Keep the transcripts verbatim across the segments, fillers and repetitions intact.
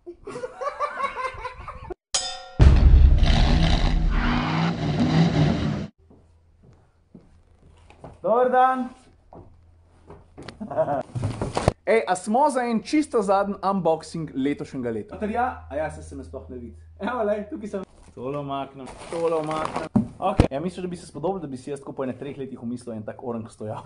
Dobar dan. Ej, a smo za en čisto zadnji unboxing letošnjega leta? Materja, a ja, se me sploh ne vidi. Evo, lej, tukaj sem. Tole omaknem, tole omaknem. Ok, ja, misliš, da bi se spodobilo, da bi si jaz tako po ene treh letih umislil en tak orang stojal?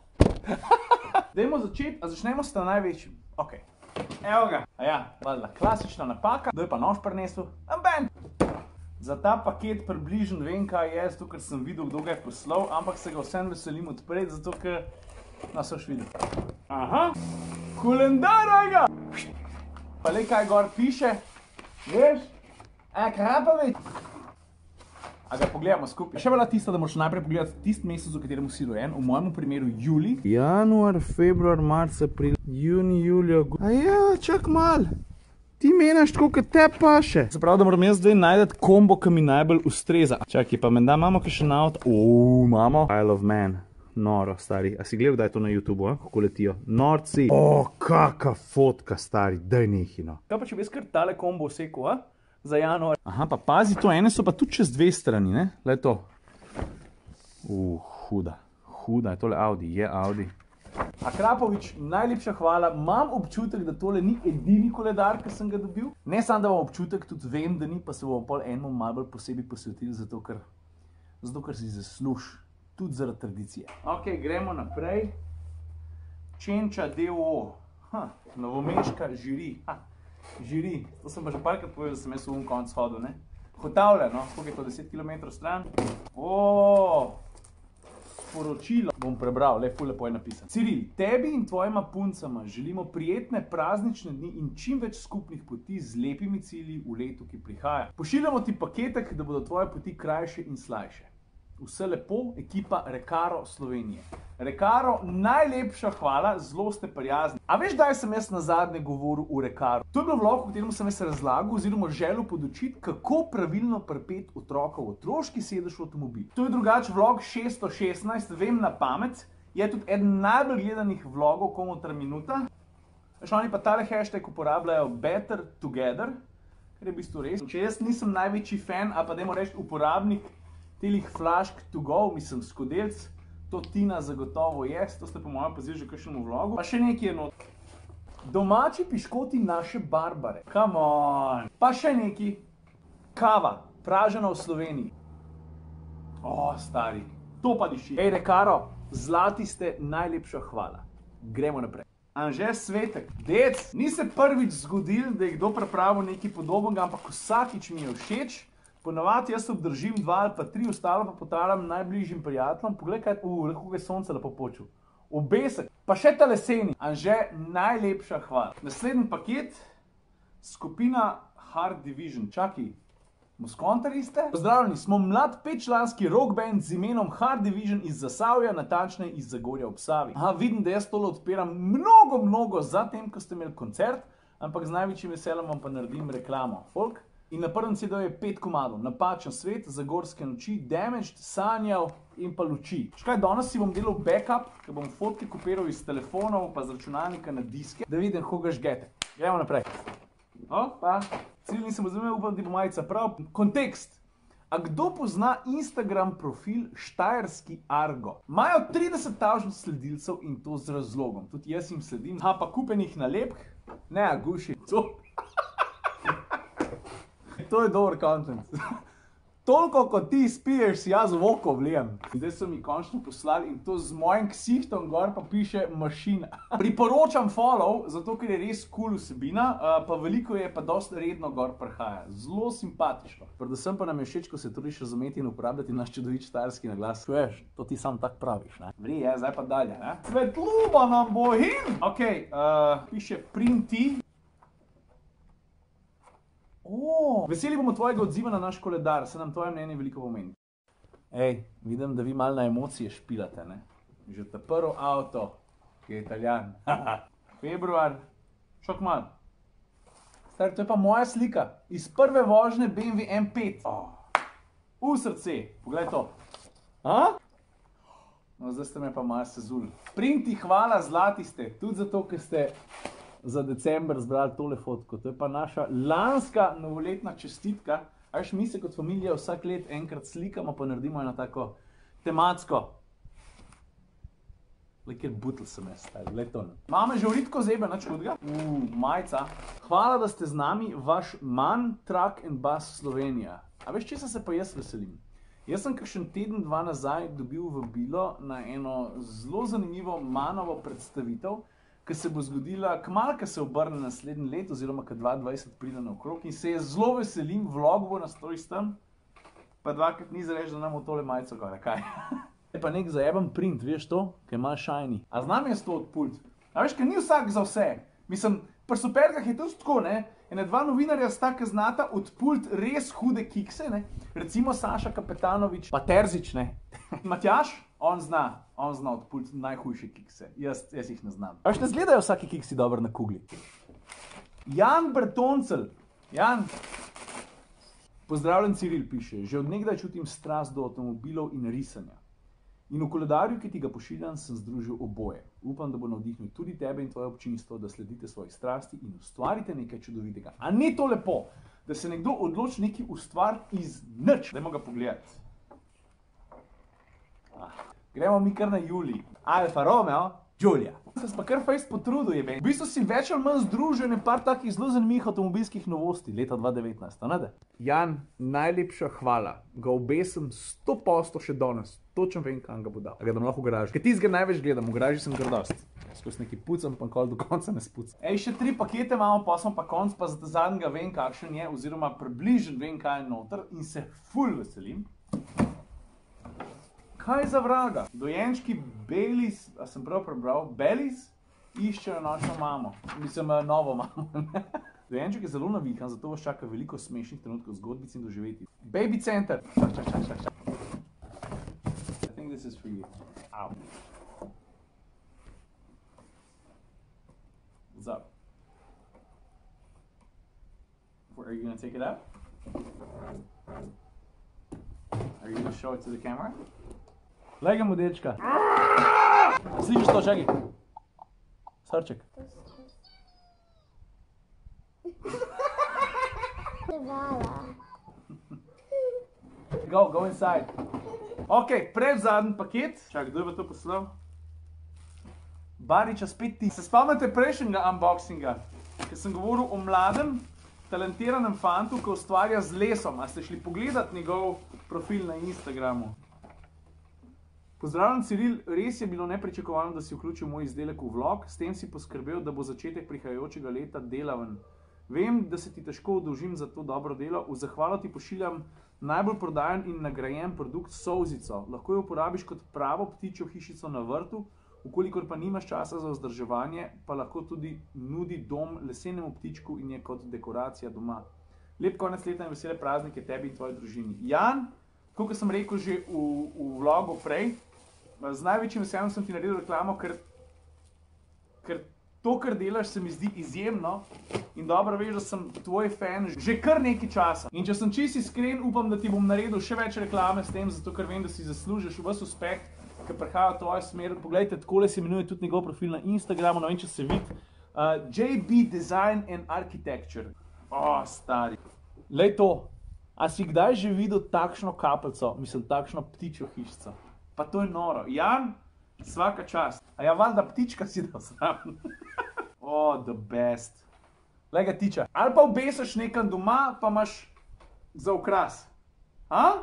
Dajmo začeti, a začnemo s ta največjim. Ok, evo ga. A ja, valjda, klasična napaka. Kdo je pa nož prinesel? Amben! Za ta paket približno vem, kaj je, zato ker sem videl, kdo ga je poslal, ampak se ga vsem veselim odpreti, zato ker nas boš videl. Aha, kolendar, ga! Pa le kaj gor piše, veš? A, krapavi. A ga pogledamo skupaj. Še velja tista, da moraš najprej pogledati tisti mesec, v katerem si rojen, v mojem primeru juli. Januar, februar, marc, april, juni, julija, a ja, čak mal. Ti menaš tako, kot te paše. Se pravi, da moram jaz zdaj najdeti kombo, ki mi najbolj ustreza. Čakaj, pa menda imamo kakšen avto. Uuu, imamo. Isle of Man. Noro, stari. A si gledal, da je to na YouTubeu, kako letijo? Norci. O, kaka fotka, stari. Daj nehino. Kaj pa, če bi jaz kar tale kombo vsekel, a? Za januar. Aha, pa pazi to, ene so pa tudi čez dve strani, ne? Le to. Uuu, huda. Huda, je tole Audi, je Audi. A Krapovič, najlepša hvala. Imam občutek, da tole ni edini koledar, ki sem ga dobil. Ne samo, da imam občutek, tudi vem, da ni, pa se bomo pol enemu malo bolj posebej posvetili, zato ker, zato ker si zasluž, tudi zaradi tradicije. Ok, gremo naprej. Čenča D O O. Ha, novomeška žiri. Ha, žiri. To sem pa že parkrat povedal, da sem jaz v um konc hodil, ne? Hotavlja, no, koliko je to, deset kilometrov stran? Oooo. Sporočilo bom prebral, le ful lepo je napisano. Ciril, tebi in tvojima puncama želimo prijetne praznične dni in čim več skupnih poti z lepimi cilji v letu, ki prihaja. Pošiljamo ti paketek, da bodo tvoje poti krajše in slajše. Vse lepo, ekipa Recaro Slovenije. Recaro, najlepša hvala, zelo ste prijazni. A veš, kdaj sem jaz nazadnje govoril o Recaro? To je bil vlog, v katerem sem jaz razlagal oziroma želel podučiti, kako pravilno pripeti otroka v otroški sedež v avtomobil. To je drugače vlog šeststo šestnajst, vem na pamet, je tudi eden najbolj gledanih vlogov komotra minuta. Veš, oni pa tale hashtag uporabljajo Better Together, kar je v bistvu res. Če jaz nisem največji fan, a pa dajmo reči uporabnik telih flašk to go, mislim skodelc, to Tina zagotovo je, to ste po mojem pozili že kakšnemu vlogu. Pa še nekaj je not. Domači piškoti naše Barbare. Come on. Pa še nekaj. Kava, pražena v Sloveniji. O, stari. To pa diši. Ej, Recaro, zlati ste, najlepša hvala. Gremo naprej. Anže Svetek. Dec, ni se prvič zgodil, da je kdo pripravil nekaj podobnega, ampak vsakič mi je všeč. Ponavadi jaz obdržim dva ali pa tri, ostalo pa potaram najbližjim prijateljem. Poglej, kaj, uh, kako je sonce lepo počul. Obesek, pa še ta leseni. Anže, najlepša hvala. Naslednji paket, skupina Hard Division. Čakaj, Moskontari ste? Pozdravljeni, smo mlad petčlanski rock band z imenom Hard Division iz Zasavja, natančneje iz Zagorja ob Savi. Aha, vidim, da jaz tole odpiram mnogo, mnogo zatem, ko ste imeli koncert, ampak z največjim veseljem vam pa naredim reklamo. Folk? In na prvem C D-ju je pet komadov. Napačen svet, Zagorske noči, Damaged, Sanjal in pa Luči. Škaj, danes si bom delal backup, ker bom fotke kopiral iz telefonov pa z računalnika na diske, da vidim, koga žgete. Gremo naprej. O, pa, cilj nisem razumel, upam, da bo majica prav. Kontekst. A kdo pozna Instagram profil Štajerski Argo? Imajo trideset tisoč sledilcev in to z razlogom. Tudi jaz jim sledim. Ha, pa kupenih nalepk. Ne, a guši. To... To je dober content. Toliko, kot ti spiješ, si jaz v oko vlijem. Zdaj so mi končno poslali in to z mojim ksihtom gor pa piše mašina. Priporočam follow, zato ker je res cool vsebina, pa veliko je pa dosti redno gor prihaja. Zelo simpatično. Predvsem pa nam je všeč, ko se trudiš razumeti in uporabljati naš čudovit štajerski naglas. Čuješ, to ti sam tak praviš, ne? Vri, je, zdaj pa dalje, ne? Svetluba nam bo in! Ok, piše printi. O, veseli bomo tvojega odziva na naš koledar, se nam tvoje mnenje veliko pomeni. Ej, vidim, da vi malo na emocije špilate, ne? Že ta prvi avto, ki je Italijan. Februar, šok mal. Stari, to je pa moja slika. Iz prve vožnje B M W M pet. V srce, poglej to. A? No, zdaj ste me pa malo sezuli. Printi, hvala, zlati ste. Tudi zato, ker ste za december zbrali tole fotko. To je pa naša lanska novoletna čestitka. A veš, mi se kot familija vsak let enkrat slikamo, pa naredimo eno tako tematsko. Le, kjer butl sem jaz stavil, le to ne. Mame že vritko zebe, nač hudga. Uuu, majca. Hvala, da ste z nami, vaš Man Truck and Bus Slovenija. A veš, česa se pa jaz veselim? Jaz sem kakšen teden, dva nazaj dobil vabilo na eno zelo zanimivo Manovo predstavitev, ki se bo zgodila kmalu, ko se obrne naslednji let, oziroma ko dva dvajset pride na okrog, in se je zelo veselim, vlog bo nastoj s tem, pa dvakrat ni zareč, da nam v tole majico gore, kaj? Je pa nek zajeben print, veš to, ki je malo shiny. A znam jaz to od pult? A veš, ker ni vsak za vse. Mislim, pri superkah je to tako, ne? Ene dva novinarja sta, ki znata od pult res hude kikse, ne? Recimo Saša Kapetanovič, pa Terzič, ne? Matjaž, on zna, on zna od pult najhujše kikse. Jaz, jaz jih ne znam. A veš, ne zgledajo vsaki kiksi dobro na kugli. Jan Bertoncel. Jan. Pozdravljen, Ciril piše. Že od nekdaj čutim strast do avtomobilov in risanja. In v koledarju, ki ti ga pošiljam, sem združil oboje. Upam, da bo navdihnil tudi tebe in tvoje občinstvo, da sledite svojih strasti in ustvarite nekaj čudovitega. A ni to lepo, da se nekdo odloči nekaj ustvariti iz nič? Dajmo ga pogledati. Ah. Gremo mi kar na Julij. Alfa Romeo, Giulia. Sem pa kar fejst potrudil, je meni. V bistvu si več ali manj združen par takih zelo zanimivih avtomobilskih novosti leta dva devetnajst, a ne da? Jan, najlepša hvala. Ga obesem sto posto še danes. Točno vem, kam ga bo dal. A ga dam lahko v garaži. Ker ti ga največ gledam, v garaži sem grdost. Skozi neki pucam, pa nikoli do konca ne spucam. Ej, še tri pakete imamo, pa smo pa konc, pa za zadnjega vem, kakšen je, oziroma približno vem, kaj je noter in se ful veselim. Kaj za vraga? Dojenčki Baileys, a sem prav prebral, Baileys iščejo našo mamo. Mislim, novo mamo. Dojenček je zelo navihan, zato vas čaka veliko smešnih trenutkov zgodbic in doživeti. Baby Center. Čak, čak, čak, čak, čak. I think this is for you. Ow. What's up? Are you gonna take it out? Are you gonna show it to the camera? Lega mu, dečka. Slišiš to, čakaj. Srček. Go, go inside. Ok, pred zadnji paket. Čakaj, kdo je pa to poslal? Bariča spet ti. Se spomnite prejšnjega unboxinga, ker sem govoril o mladem, talentiranem fantu, ki ustvarja z lesom. A ste šli pogledat njegov profil na Instagramu? Pozdravljen, Ciril, res je bilo nepričakovano, da si vključil moj izdelek v vlog, s tem si poskrbel, da bo začetek prihajajočega leta delaven. Vem, da se ti težko oddolžim za to dobro delo, v zahvalo ti pošiljam najbolj prodajan in nagrajen produkt solzico. Lahko jo uporabiš kot pravo ptičjo hišico na vrtu, vkolikor pa nimaš časa za vzdrževanje, pa lahko tudi nudi dom lesenemu ptičku in je kot dekoracija doma. Lep konec leta in vesele praznike tebi in tvoji družini. Jan, kot sem rekel že v, v vlogu prej, z največjim veseljem sem ti naredil reklamo, ker, ker to, kar delaš, se mi zdi izjemno in dobro veš, da sem tvoj fan že kar nekaj časa. In če sem čisto iskren, upam, da ti bom naredil še več reklame s tem, zato ker vem, da si zaslužiš ves uspeh, ki prihaja v tvojo smer. Poglejte, takole se imenuje tudi njegov profil na Instagramu, ne vem, če se vidi. Uh, J B Design and Architecture. O, stari. Lej to. A si kdaj že videl takšno kapljico, mislim, takšno ptičjo hišico? Pa to je noro. Jan, svaka čast. A ja, valjda ptička si dal zraven. Oh, the best. Lega tiča. Ali pa obesiš nekam doma, pa imaš za okras. A?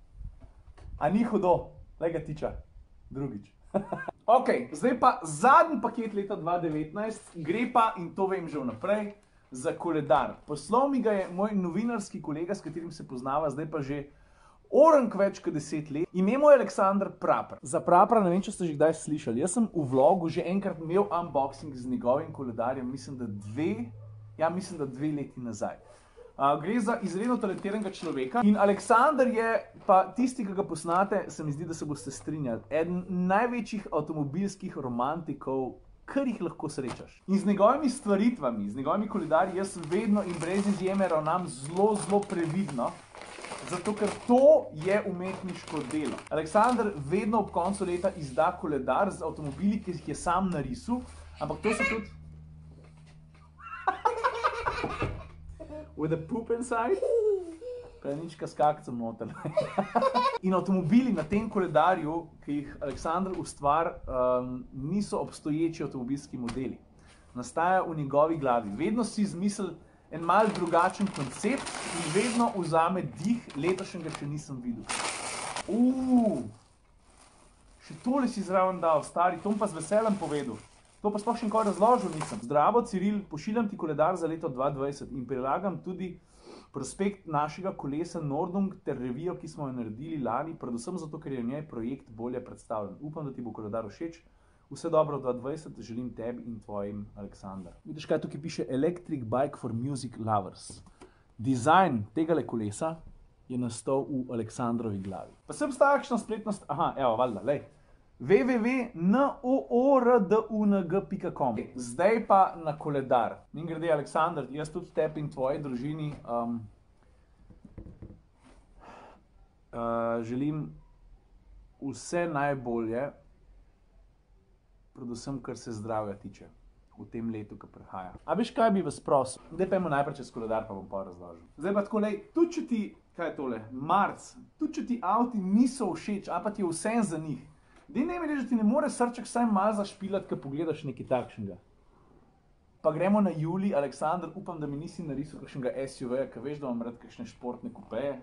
A ni hudo. Lega tiča. Drugič. Ok, zdaj pa zadnji paket leta dva devetnajst. Gre pa, in to vem že vnaprej, za koledar. Poslal mi ga je moj novinarski kolega, s katerim se poznava, zdaj pa že orenk več kot deset let. Ime mu je Aleksandar Prapor. Za Prapora ne vem, če ste že kdaj slišali. Jaz sem v vlogu že enkrat imel unboxing z njegovim koledarjem, mislim, da dve, ja, mislim, da dve leti nazaj. Uh, gre za izredno talentiranega človeka in Aleksandar je, pa tisti, ki ga poznate, se mi zdi, da se boste strinjali, eden največjih avtomobilskih romantikov, kar jih lahko srečaš. In z njegovimi stvaritvami, z njegovimi koledarji, jaz vedno in brez izjeme ravnam zelo, zelo previdno, zato ker to je umetniško delo. Aleksandar vedno ob koncu leta izda koledar z avtomobili, ki jih je sam narisal, ampak to so tudi... with a poop inside. Plenička s kakcem noter. In avtomobili na tem koledarju, ki jih Aleksandr ustvari, um, niso obstoječi avtomobilski modeli. Nastaja v njegovi glavi. Vedno si izmisli en mal drugačen koncept in vedno vzame dih, letošnjega še nisem videl. Uuu, še tole si zraven dal, stari, to bom pa z veseljem povedal. To pa sploh še nikoli razložil nisem. Zdravo, Ciril, pošiljam ti koledar za leto dva dvajset in prilagam tudi prospekt našega kolesa Nordung ter revijo, ki smo jo naredili lani, predvsem zato, ker je v njej projekt bolje predstavljen. Upam, da ti bo koledar všeč. Vse dobro v dva dvajset, želim tebi in tvojim, Aleksandar. Vidiš, kaj tukaj piše? Electric Bike for Music Lovers. Dizajn tegale kolesa je nastal v Aleksandrovi glavi. Pa sem stavil kakšno spletnost, aha, evo, valjda, lej. w w w pika nordung pika com. Zdaj pa na koledar. In grede, Aleksandar, jaz tudi tebi in tvoji družini um, uh, želim vse najbolje, predvsem kar se zdravja tiče v tem letu, ki prihaja. A veš, kaj bi vas prosil? Zdaj pa imamo najprej čez koledar, pa bom pa razložil. Zdaj pa tako, lej, tudi če ti, kaj je tole, marc, tudi če ti avti niso všeč, a pa ti je vsem za njih, dej ne mi reči, da ti ne more srček vsaj malo zašpilati, ko pogledaš nekaj takšnega. Pa gremo na Juli, Aleksandr, upam, da mi nisi narisal kakšnega S U V-ja, ker veš, da imam rad kakšne športne kupeje.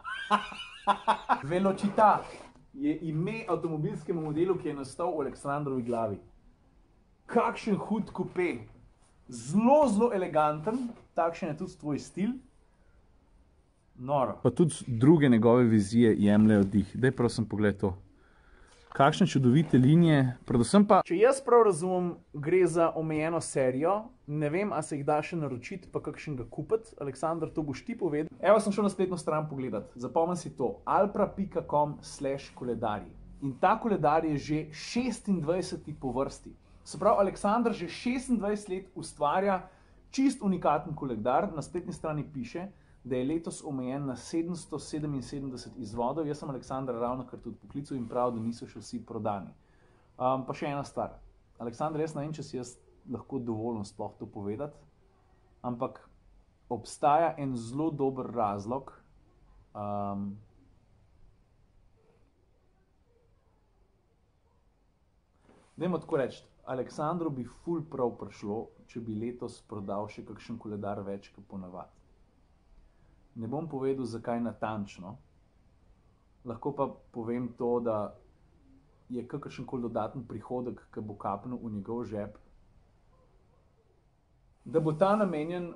Velocita je ime avtomobilskemu modelu, ki je nastal v Aleksandrovi glavi. Kakšen hud kupe. Zelo, zelo eleganten, takšen je tudi tvoj stil. Noro. Pa tudi druge njegove vizije jemljajo dih. Daj prosim pogled to. Kakšne čudovite linije, predvsem pa, če jaz prav razumem, gre za omejeno serijo, ne vem, a se jih da še naročiti, pa kakšnega kupiti. Aleksandar, to boš ti povedal. Evo, sem šel na spletno stran pogledat. Zapomni si to, alpra pika com slash koledarji. In ta koledar je že šestindvajseti po vrsti. Se pravi, Aleksandar že šestindvajset let ustvarja čist unikaten koledar. Na spletni strani piše, da je letos omejen na sedemsto sedeminsedemdeset izvodov. Jaz sem Aleksandra ravnokar tudi poklical in prav, da niso še vsi prodani. Um, pa še ena stvar. Aleksandar, jaz ne vem, če si jaz lahko dovoljen sploh to povedati, ampak obstaja en zelo dober razlog, um, dajmo tako reči, Aleksandru bi ful prav prišlo, če bi letos prodal še kakšen koledar več, kot ponavadi. Ne bom povedal, zakaj natančno, lahko pa povem to, da je kakršenkoli dodaten prihodek, ki bo kapnil v njegov žep, da bo ta namenjen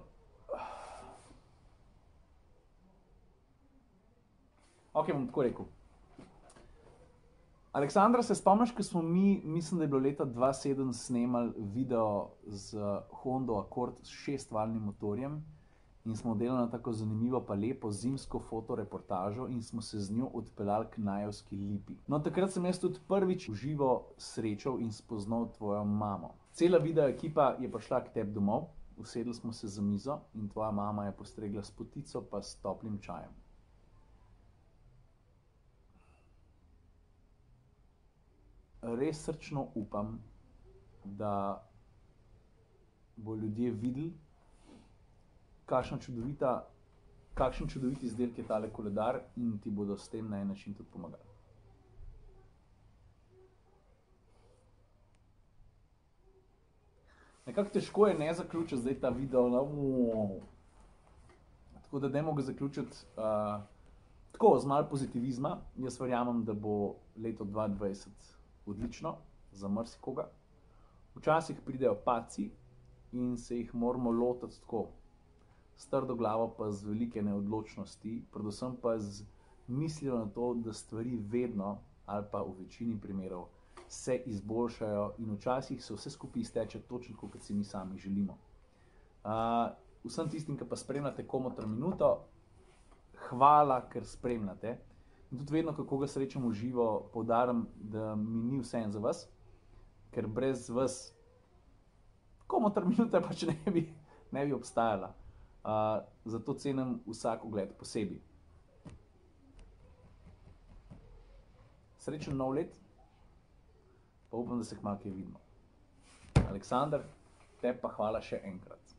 ok, bom tako rekel. Aleksandra, se spomniš, ko smo mi, mislim, da je bilo leta dva sedem, snemali video z Hondo Accord s šestvaljnim motorjem in smo delali na tako zanimivo pa lepo zimsko fotoreportažo in smo se z njo odpeljali k Najevski lipi. No, takrat sem jaz tudi prvič v živo srečal in spoznal tvojo mamo. Cela video ekipa je prišla k tebi domov, usedli smo se za mizo in tvoja mama je postregla s potico pa s toplim čajem. Res srčno upam, da bo ljudje videli, kakšen čudovita, kakšen čudovit izdelek je tale koledar in ti bodo s tem na en način tudi pomagali. Nekako težko je ne zaključiti zdaj ta video, no, tako da dajmo ga zaključiti uh, tako, z malo pozitivizma. Jaz verjamem, da bo leto dva dvajset odlično za marsikoga. Včasih pridejo padci in se jih moramo lotiti tako, s trdo glavo pa z velike neodločnosti, predvsem pa z mislijo na to, da stvari vedno ali pa v večini primerov se izboljšajo in včasih se vse skupaj izteče točno, kot si mi sami želimo. Uh, vsem tistim, ki pa spremljate Komotar minuto, hvala, ker spremljate. In tudi vedno, kako ga srečam v živo, poudarim, da mi ni vseeno za vas, ker brez vas Komotar minuta pač ne bi, ne bi obstajala. Uh, zato cenim vsak ogled posebej. Srečen nov let, pa upam, da se kmalu kaj vidimo. Aleksandar, tebi pa hvala še enkrat.